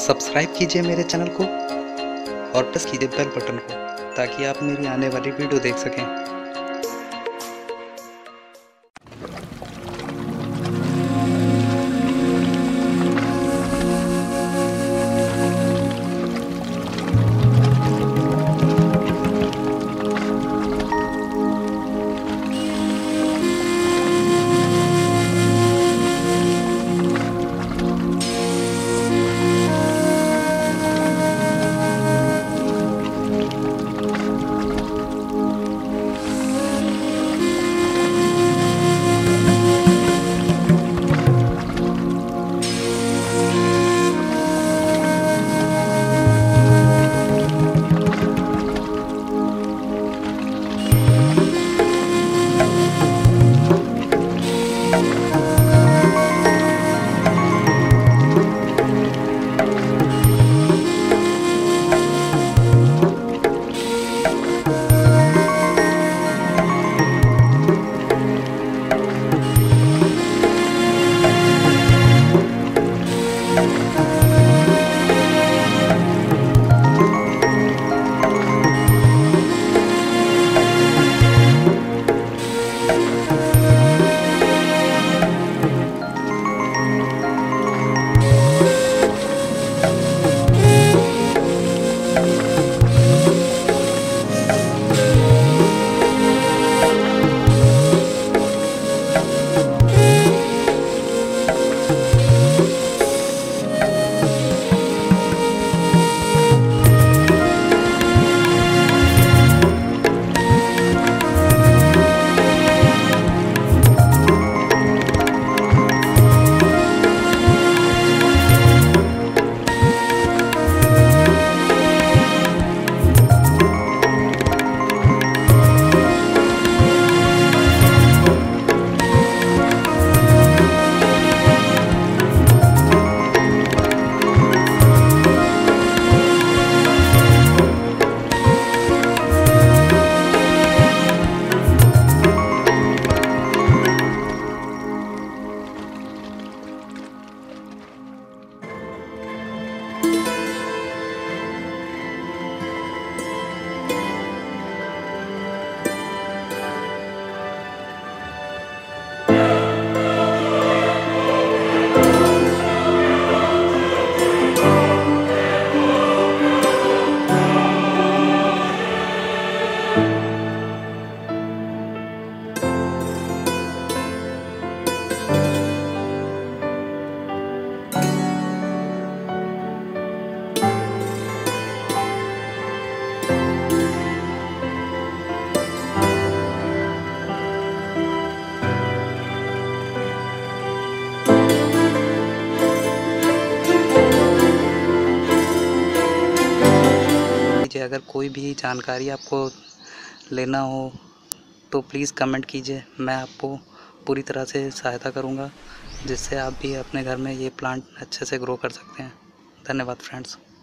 Subscribe कीजिए मेरे channel को और प्रेस कीजिए बेल बटन को ताकि आप मेरी आने वाली वीडियो देख सकें। अगर कोई भी जानकारी आपको लेना हो तो प्लीज़ कमेंट कीजिए, मैं आपको पूरी तरह से सहायता करूंगा जिससे आप भी अपने घर में ये प्लांट अच्छे से ग्रो कर सकते हैं। धन्यवाद फ्रेंड्स।